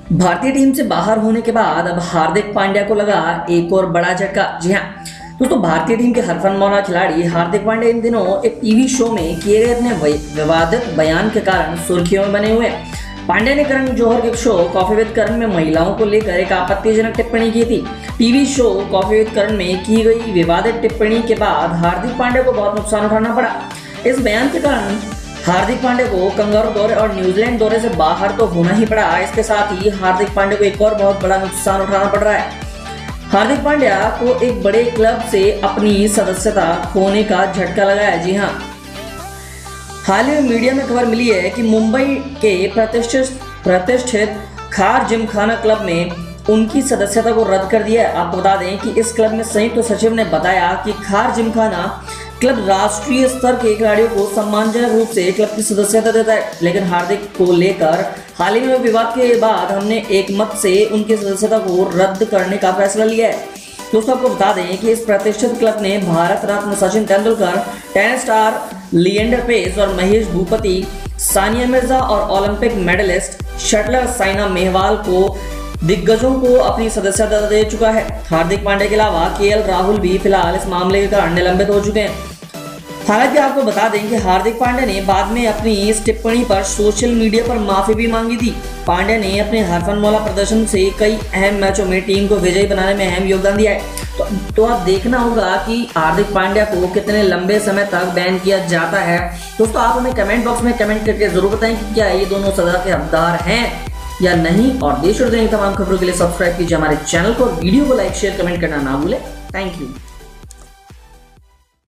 भारतीय टीम से बाहर होने के बाद अब हार्दिक पांड्या को लगा एक और बड़ा झटका। जी हाँ दोस्तों, भारतीय टीम के हरफनमौला खिलाड़ी हार्दिक पांड्या इन दिनों एक टीवी शो में किए गए अपने विवादित बयान के कारण सुर्खियों में बने हुए हैं। पांड्या ने करण जौहर के शो कॉफी विद करण में महिलाओं को लेकर एक आपत्तिजनक टिप्पणी की थी। TV show coffee with Karan में की गई विवादित टिप्पणी के बाद हार्दिक पांड्या को बहुत नुकसान उठाना पड़ा। इस बयान के कारण हार्दिक पांड्या को कंगारू दौरे और न्यूजीलैंड दौरे से बाहर तो होना ही पड़ा। इसके साथ ही हार्दिक पांड्या को एक और बहुत बड़ा नुकसान उठाना पड़ रहा है। हार्दिक पांड्या को एक बड़े क्लब से अपनी सदस्यता खोने का झटका लगा है। जी हाँ, हाल ही में मीडिया में खबर मिली है कि मुंबई के प्रतिष्ठित खार जिमखाना क्लब में उनकी सदस्यता को रद्द कर दिया है। आपको बता दें कि इस क्लब में संयुक्त सचिव ने बताया कि खार जिमखाना क्लब राष्ट्रीय स्तर के खिलाड़ियों को सम्मानजनक रूप से क्लब की सदस्यता देता है, लेकिन हार्दिक को लेकर हाल ही में विवाद के बाद हमने एक मत से उनकी सदस्यता को रद्द करने का फैसला लिया है। दोस्तों, आपको बता दें कि इस प्रतिष्ठित क्लब ने भारत रत्न सचिन तेंदुलकर, टेनिस स्टार लिएंडर पेस और महेश भूपति, सानिया मिर्जा और Olympic medallist shuttler Saina Nehwal को दिग्गजों को अपनी सदस्यता दे चुका है। हार्दिक पांड्या के अलावा केएल राहुल भी फिलहाल इस मामले के कारण निलंबित हो चुके हैं। हालांकि आपको बता दें कि हार्दिक पांड्या ने बाद में अपनी इस टिप्पणी पर सोशल मीडिया पर माफी भी मांगी थी। पांड्या ने अपने हरफनमौला प्रदर्शन से कई अहम मैचों में टीम को विजयी बनाने में अहम योगदान दिया है। तो आप देखना होगा कि हार्दिक पांड्या को कितने लंबे समय तक बैन किया जाता है। दोस्तों, आप हमें कमेंट बॉक्स में कमेंट करके जरूर बताएं कि क्या ये दोनों सजा के हकदार हैं या नहीं। और देश और दुनिया की तमाम खबरों के लिए सब्सक्राइब कीजिए हमारे चैनल को। वीडियो को लाइक शेयर कमेंट करना ना भूलें। Thank you.